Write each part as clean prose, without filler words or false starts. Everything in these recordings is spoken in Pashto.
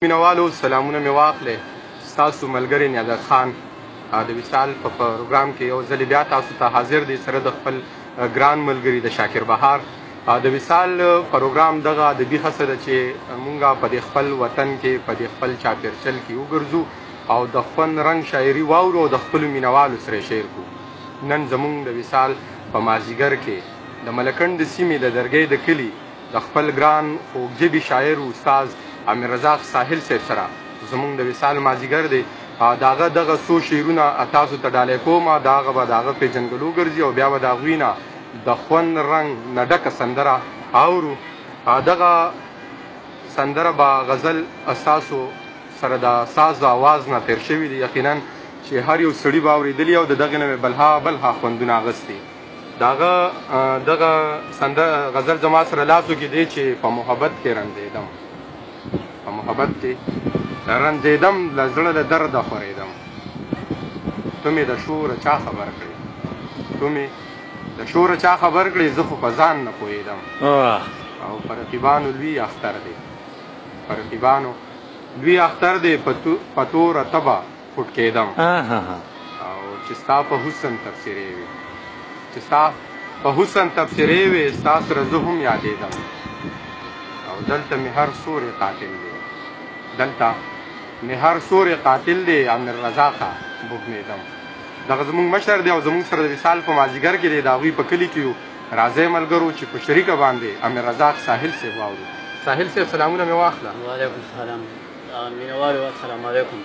مینوالو سلامونه مې واخلئ. ستاسو ملګری نیازک خان د وصال په پروګرام کې یو ځلې بیا تاسو ته حاضر دی سره د خپل ګران ملګري د شاکر بهار. د وصال پروګرام دغه ادبي هڅه ده چې مونږ په دې خپل وطن کې په دې خپل چاپېرچل کې وګرځو او د خوند رنګ شاعري واورو او د خپلو مینوالو سره شعر کړو. نن زمونږ د وصال په مازدیګر کې د ملکنډ د سیمې د درګۍ د کلي د خپل ګران خوږژبي شاعر استاد امیر رزاق ساحل صاحب سره زمونږ د وصال مازدیګر دی. د هغه دغه څو شعرونه تاسو ته ډالۍ کوم. د هغه به د هغه پېژندګلو ګرځي او بیا به د هغوی نه د خوند رنګ نه ډکه سندره اورو. دغه سندره به غزل ستاسو سره د ساز د اواز نه تېر شوي دي. یقینا چې هر یو سړي به اورېدلي او د دغې نه مې بلها خوندونه اخیستي. د هغه دغه غزل زما سره لاسو کې دی چې په محبت کې رنځېدم، په محبت کې رنځېدم، له زړه له درده خورېدم. تو مې د شوره چا خبر کړې، تو مې د شوره چا خبر کړې، زه خو په ځان نه پوهېدم. او په رقیبانو لوی اختر دی، په رقیبانو لوی اختر دی، په توره تبه پټ کېدم. او چې ستا په حسن تبصرې وي، چې ستا په حسن تبصرې وي، ستا سره زه هم یادېدم. او دلته مې هر سوری قاتل دی، دلته مې هر سوری قاتل دی، امیر رزاقه بوږنېدم. دغه زمونږ مشر دی او زمونږ سره د وصال په مازدیګر کې دی. د هغوی په کلي کې یو راځئ ملګرو چې په شریکه باندې امیر رزاق ساحل صاحب واورو. ساحل صاحب سلامونه مې واخله. وعلیکم السلام. مینوالو السلام علیکم.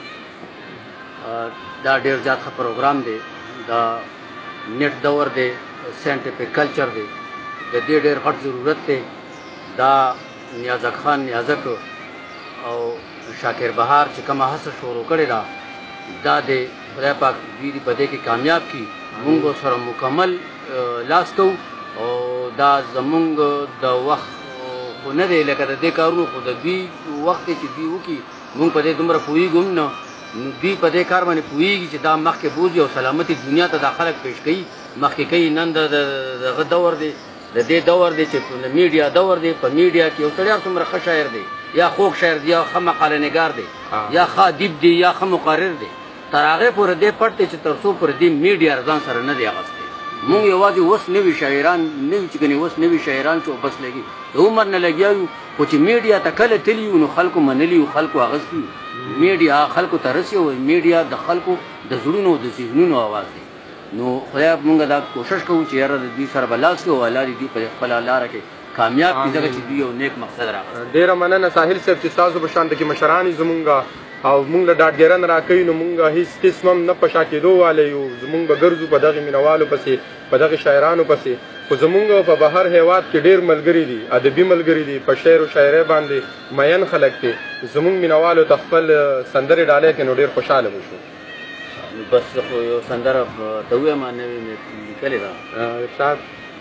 دا ډېر زیات ښه پروګرام دی. دا نیټ دور دی، ساینټیفک کلچر دی، د دې ډېر غټ ضرورت دی. دا نیازک خان نیازک او شاکر بهار چې کومه هڅه شروع کړې ده، دا د خدای پاک دوی په دې کې کامیاب کړي. موږ سره مکمل لاس کوو او دا زمونږ د وخت خو نه دی، لکه د دې کارونو خو د دوی وخت دی چې دوی وکړي. موږ په دې دومره پوهېږو هم نه، نو دوی په دې کار باندې پوهېږي چې دا مخکې بوځي او سلامتي دنیا ته دا خلک پیش کوي، مخکې کوي. نن دغه دور دی، د دې دور دی چې میډیا دور دی. په میډیا کې یو سړی هر څومره ښه شاعر دی، یا خوږ شاعر دی، یا ښه مقاله نګار دی، یا ښه ادیب دی، یا ښه مقرر دی، تر هغې پورې دې پټ دی چې تر څو پورې دې میډیا ځان سره نه دی اخیستی. مونږ یوازې اوس نوي شاعران نه یو چې ګنې اوس نوي شاعران چې بس لګي د عمر نه لګیا یو، خو چې میډیا ته کله تلي یو نو خلکو منلي یو، خلکو اخیستي یو. میډیا خلکو ته رسي او میډیا د خلکو د زړونو او د ذهنونو اواز دی. نو خدای مونږ دا کوشش کوو چې یاره د دوی سره به لاس کوو او الله دې دوی په خپله لاره کې کامیاب کړي، ځکه چې دوی یو نیک مقصد راغلی. ډېره مننه ساحل صاحب چې ستاسو په شانته کې مشران یې زمونږ او مونږ له ډاډګیرن راکوي، نو مونږ هېڅ قسم هم نه په شا کېدو والی یو. زمونږ به ګرځو په دغې مینوالو پسې، په دغې شاعرانو پسې. خو زمونږ په بهر هېواد کې ډېر ملګري دي، ادبي ملګري دي، په شعر و شاعرۍ باندې مین خلک دي. زمونږ مینوالو ته خپل سندرې ډالۍ کړي نو ډېر خوشحاله به شو. بس خو یو سندره ته ووایم، نوې مې لیکلې ده. ارشاد.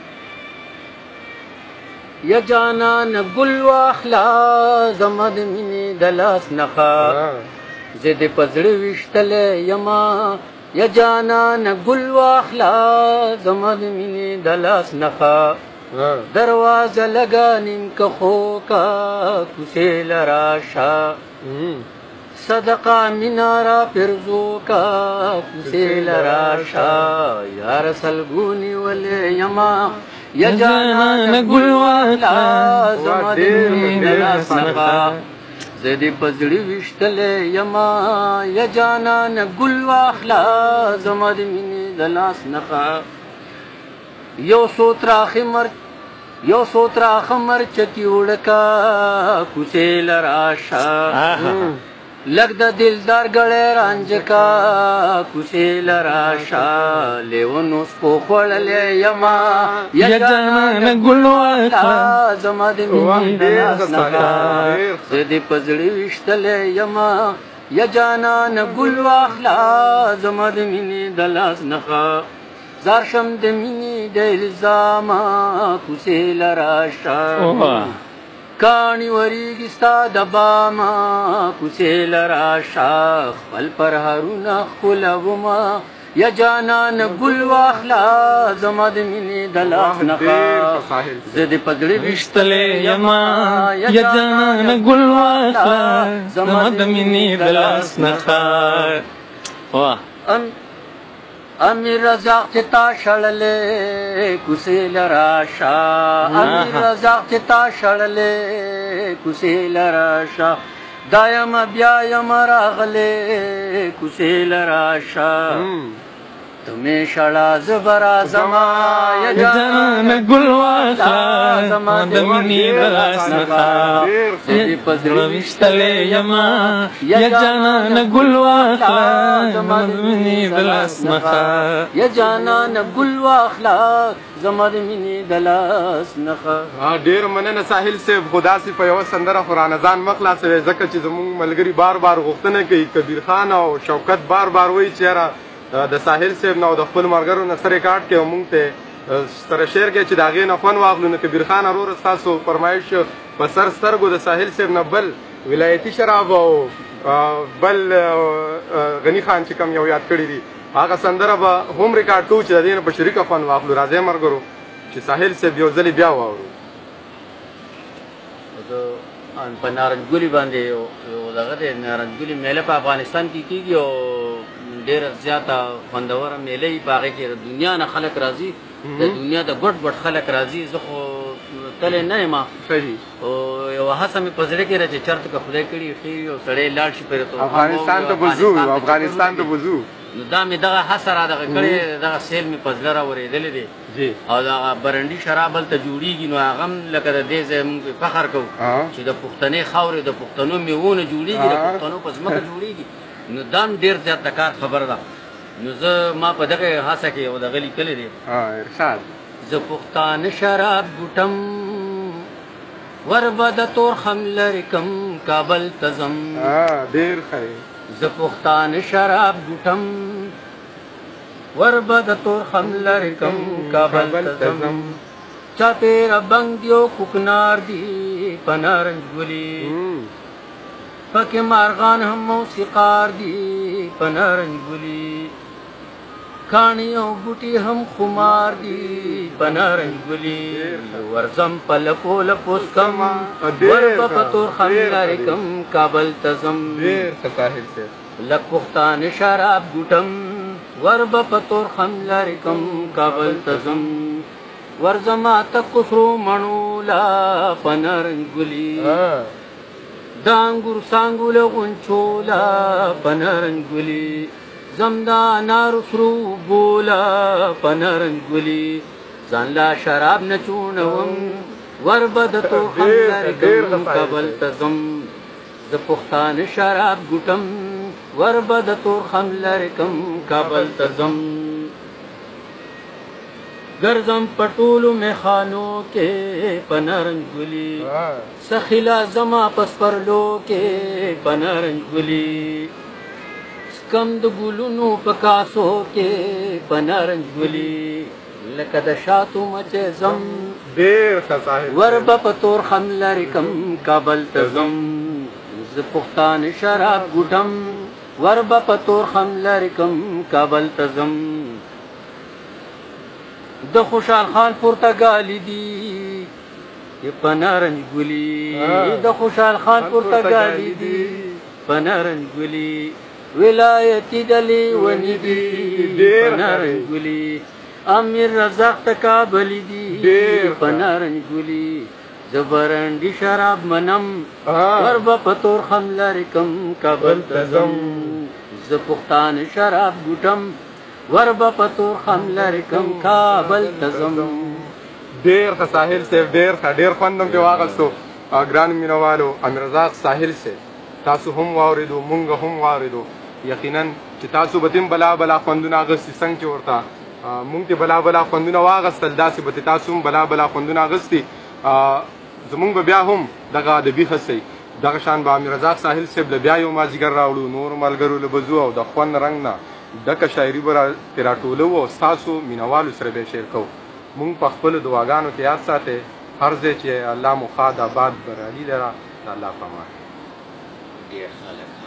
یا جانان ګل واخلا زما د مینې د لاس نښه، زه دې په زړه ویشتلی یمه. یا جانان ګل واخلا زما د مینې د لاس نښه، دروازه لګه نیم که خو کا کوڅې له راشه، صدقه مینا را پرزو کا کوڅې له راشه. یار سلګونی ولې یمه، یا جانان ګل واخلا زما د مینې د لاس نښه، زه دې په زړه ویشتلی یمه. یا جانان ګل واخلا زما د مینې د لاس نښه، یو څو تراخه مرچکي وړکه کوڅې له راشه، لږ د دلدار ګړی رانجکه کوڅې له راشه. لیونو سپو خوړلی یمه، یا جانان ګل واخلا زما د مینې د لاس نښه، زه دې په زړه ویشتلی یمه. یا جانان ګل واخلا زما د مینې د لاس نښه، زار شم د مینې د الزامه کوڅې له راشه، کاڼي وریږي ستا د بامه کوڅې له راشه. خپل پرهرونه ښکلومه یا جانان گل واخلا زما د مینې د لاس نخا زه دې په زړه ویشتلی یما یا جانان گل واخلا زما د مینې د لاس نخا واه امیر رزاق چې تا شړلې کوڅې لراشا امیر رزاق چې تا شړلې کوڅې لراشا دا یم بیا یم راغلې کوڅې لراشا تمہیں شڑا زبرا زما یا جانان گل واخلا زما د مینې د لاس نخا زه دې په زړه ویشتلی یما یا جانان گل واخلا زما د مینې د لاس نخا یا جانان گل واخلا زما د مینې د لاس نخا. ډېر مننه ساحل صاحب، خو داسې په یوه سندره خو رانه ځان مه خلاصوئ ځکه چې زموږ ملګري بار بار غوښتنه کوي. کبیر خان او شوکت بار بار وایي چې یاره د ساحل صاحب نه او د خپل ملګرو نه سره ریکارډ کوي او موږ ته سره شیر کوي چې د هغې نه خوند واخلو. نو کبیر خان وروره ستاسو فرمایش په سر سترګو د ساحل صاحب نه بل ولایتي شراب او بل غني خان چې کوم یو یاد کړي دي هغه سندره به هم ریکارډ کوو چې د دې نه په شریکه خوند واخلو. راځئ ملګرو چې ساحل صاحب یو ځلې بیا واورو. په نارنجګلي باندې یو دغه دی نارنجګلي میله په افغانستان کې کېږي او ډېره زیاته خوندوره میله وي. په هغې کې د دنیا نه خلک راځي، د دنیا د ګډ ګډ خلک راځي. زه خو تللی نه یم او یوه هڅه مې په زړه کې ده چې چېرته که خدای کړي ښې وي او سړی لاړ شي افغانستان ته به ځو، افغانستان ته به ځو. نو دا مې دغه هڅه را دغه کړې، دغه سیل مې په زړه راورېدلی دی او دغه برنډي شراب هلته جوړېږي. نو هغه هم لکه د دې ځای موږ فخر کوو چې د پښتنې خاورې د پښتنو میوو نه جوړېږي، د پښتنو په ځمکه جوړېږي. نو دا هم ډېر زیات د کار خبره ده. نو زه ما په دغه هڅه کې یو دغه لیکلی دی زه پښتانه شراب ګوټم ور به د تور خم لرې کم کابل ته ځم. ډېر ښه. زه پښتانه شراب ګوټم ور به د تور خم لرې کم کابل ته ځم. چاپېره بنګ دی او کوکنار دي په نارنجګلي، پکې مارغان هم موسیقار دي په نارنجګلي، کاڼي او بوټي هم خمار دي په نارنجګلي. ورځم په لپو لپو سکم ور به په تور خم لرې کم کابل ته ځم. لږ پښتانه شراب ګوټم ور به په تور خم لرې کم کابل ته ځم. ورځما ته کسرو مڼولا په نارنجګلي، د انګور څانګو له غونچولا په نارنجګلي، زم د انارو سرو بولا په نارنجګلي، ځان لا شراب نه چونوم ور به د تور خم لرې کم کابل ته ځم. زه پښتانه شراب ګوټم ور به د تور خم لرې کم کابل ته ځم. ګرځم په ټولو میخانو کې په نارنجګلي، سخیلا زما په سپرلو کې په نارنجګلي، سکم د ګلونو په کاسو کې په نارنجګلي، لکه د شاتو مچې ځم ور به په تور خم لرې کم کابل ته ځم. زه پښتانه شراب ګوټم ور به په تور خم لرې کم کابل ته ځم. د خوشحال خان پرتګالي دي په نارنجګلي، د خوشحال خان پرتګالي دي په نارنجګلي، ولایتي ډلې ونې دي په نارنجګلي، امیر رزاق تکابلي دي په نارنجګلي، زه برنډي شراب منم ور به په تور خم لرې کم کابل ته ځم. زه پښتانه شراب ګوټم ور به په تور خم لرې کم کابل ته ځم. ډېر ښه ساحل صاحب، ډېر ښه، ډېر خوند هم پرې واخیستو. ګرانو مینوالو، امیررزاق ساحل صاحب تاسو هم واورېدو، مونږ هم واورېدو. یقینا چې تاسو به تم بلا بلا خوندونه اخیستي، څنګه چې ورته مونږ ته بلا بلا خوندونه واخیستل، داسې به تاسو هم بلا بلا خوندونه اخیستي. زمونږ به بیا هم دغه ادبي هڅې دغه شان به امیررزاق ساحل صاحب له بیا یو مازدیګر راوړو، نورو ملګرو له به ځو او د خوند رنګ نه ډکه شاعري به ترې راټولو او ستاسو مینوالو سره به یې شیر کوو. مونږ په خپلو دعاګانو کې یاد ساتئ، هر ځای چې الله مو ښاد آباد برالي لره د الله په امان. ډېر خلک